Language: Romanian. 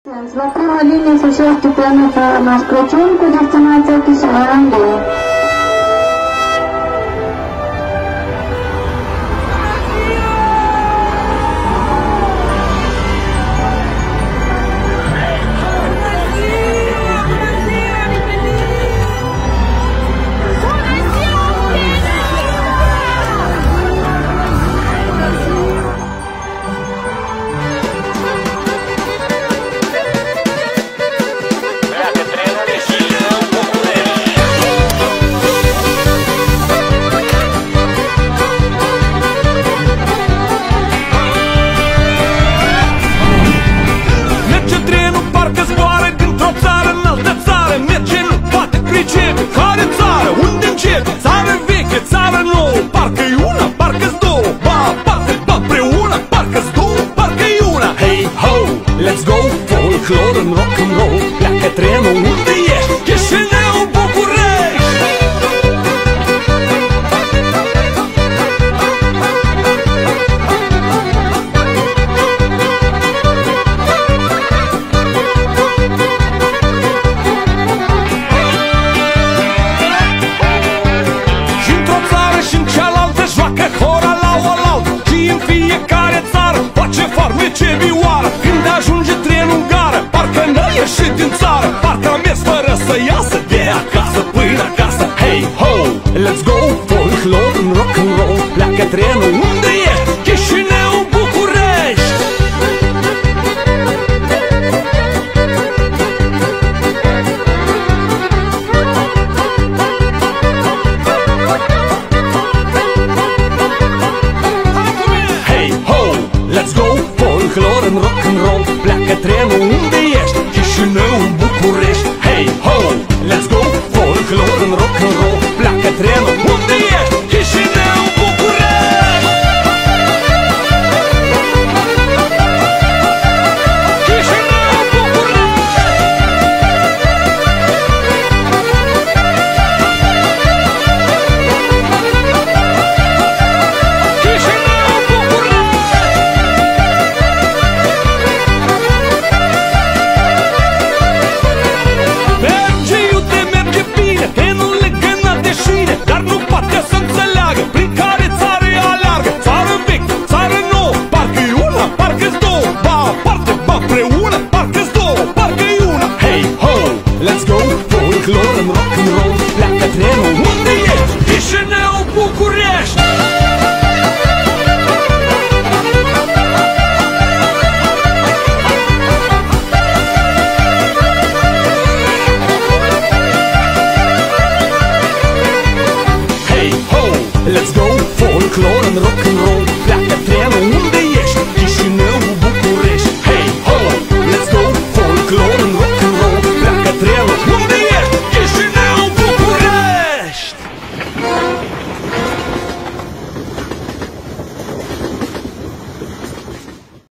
La prima linie sosește trenul Fărămaș Crăciun cu destinația Chișinău-Rândul. Care țară? Unde începe? Țară veche, țară nouă, parcă-i una, parcă-s două. Ba aparte, ba împreună, parcă-s două, parcă-i una. Hey ho, let's go, folclor în rock and roll. Pleacă trenul, unde ești?